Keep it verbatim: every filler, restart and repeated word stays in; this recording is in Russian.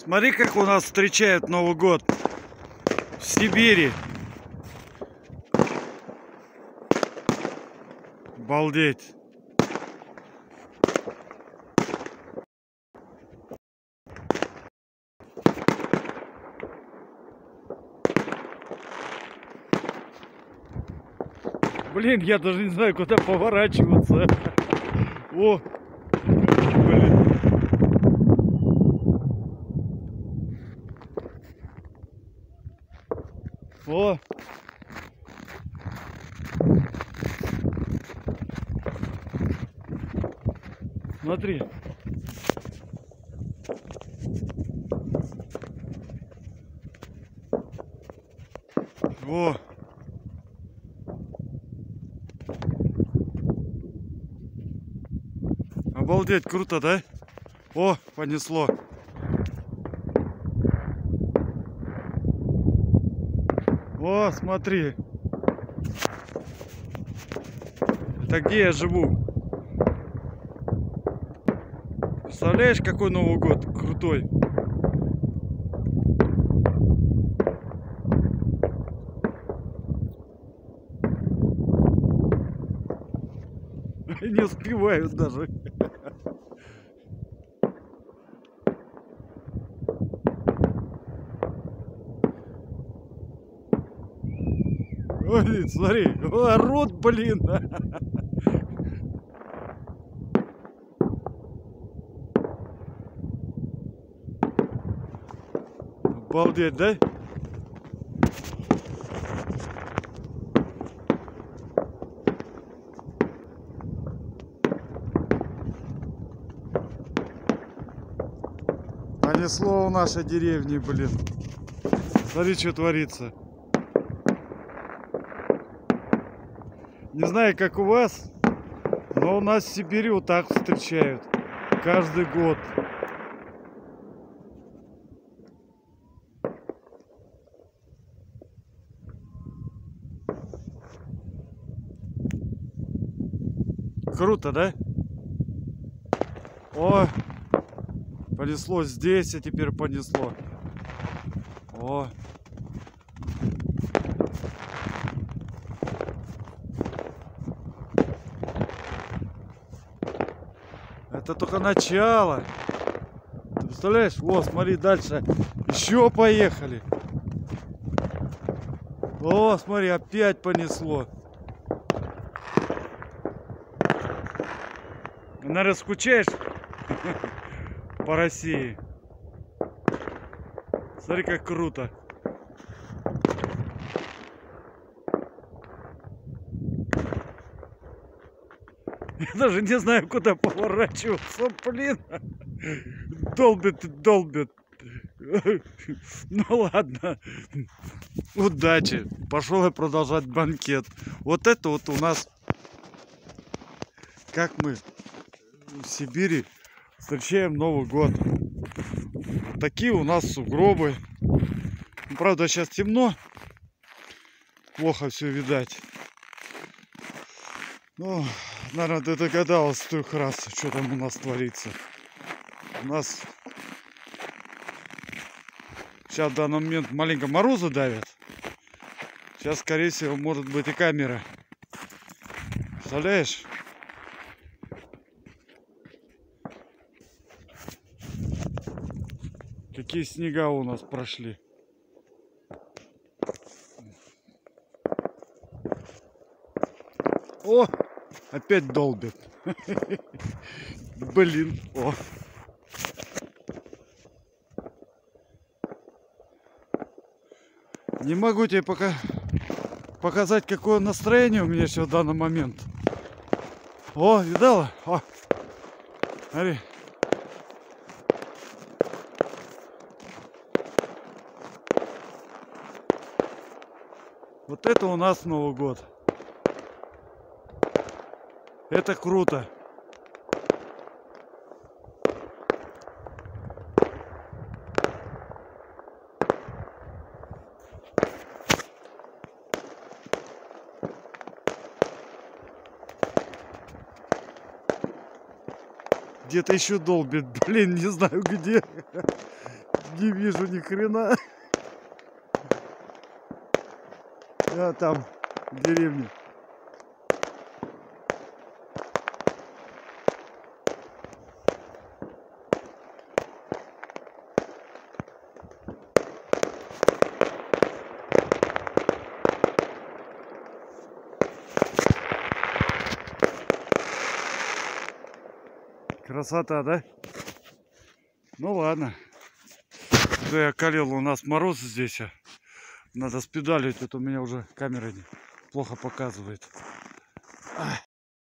Смотри, как у нас встречают Новый год в Сибири. Обалдеть. Блин, я даже не знаю, куда поворачиваться. О, блин. О. Смотри. О. Обалдеть, круто, да? О, понесло. О, смотри. Это где я живу? Представляешь, какой Новый год крутой? Не успевают даже. Ой, смотри, орут, блин. Обалдеть, да? Понесло у нашей деревни, блин. Смотри, что творится. Не знаю, как у вас, но у нас в Сибири вот так встречают каждый год. Круто, да? О, понесло здесь, а теперь понесло. О. Это только начало. Ты представляешь? О, смотри, дальше. Еще поехали. О, смотри, опять понесло. Наверное, скучаешь по России? Смотри, как круто. Я даже не знаю, куда поворачиваться, блин. Долбит и долбит. Ну ладно. Удачи. Пошел я продолжать банкет. Вот это вот у нас, как мы в Сибири встречаем Новый год. Такие у нас сугробы. Правда, сейчас темно. Плохо все видать. Ну, наверное, ты догадалась в трех раз, что там у нас творится. У нас сейчас в данный момент маленько морозы давят. Сейчас, скорее всего, может быть и камера. Представляешь? Какие снега у нас прошли. О, опять долбит. Блин, о. Не могу тебе пока показать, какое настроение у меня сейчас в данный момент. О, видала? О, смотри. Вот это у нас Новый год. Это круто. Где-то еще долбит, блин, не знаю где. Не вижу ни хрена. Я там в деревне. Красота, да? Ну ладно. Да, я калил, у нас мороз здесь. Надо спидалить, это у меня уже камера плохо показывает.